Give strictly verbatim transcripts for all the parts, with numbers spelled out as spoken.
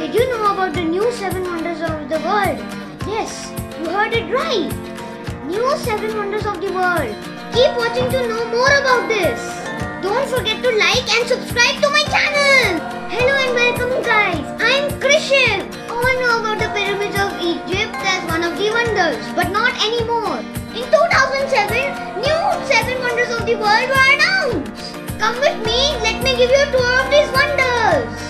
Did you know about the new seven wonders of the world? Yes, you heard it right. New seven wonders of the world. Keep watching to know more about this. Don't forget to like and subscribe to my channel. Hello and welcome guys. I'm Krishan. All know about the pyramids of Egypt as one of the wonders, but not anymore. In two thousand seven, new seven wonders of the world were announced. Come with me, let me give you a tour of these wonders.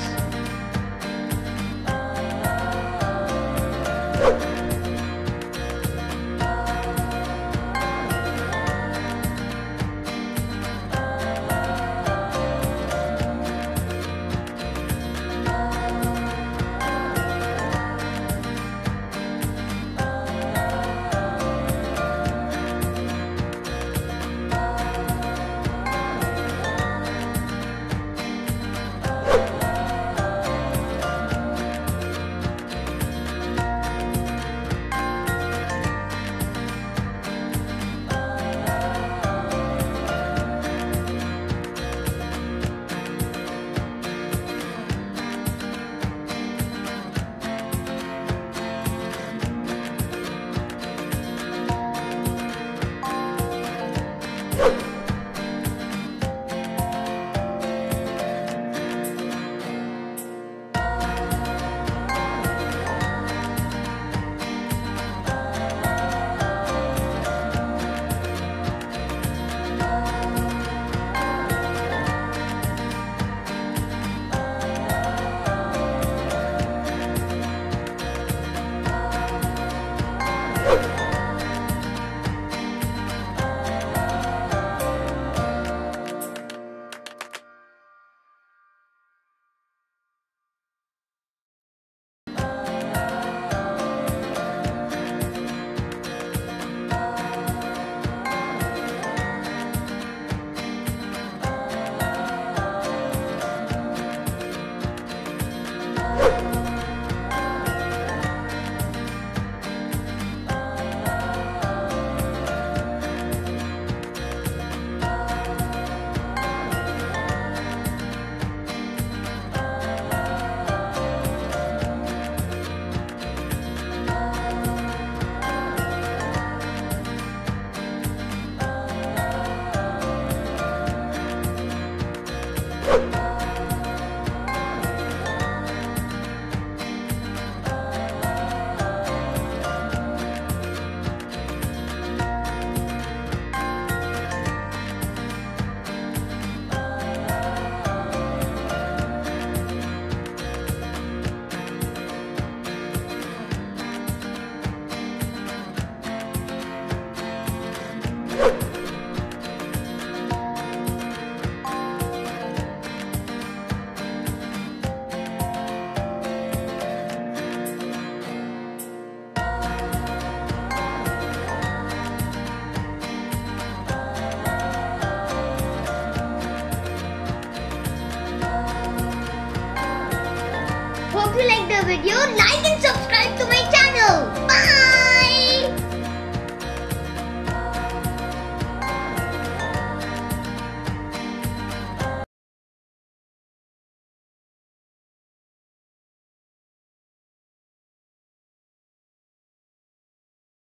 Hope you liked the video. Like and subscribe to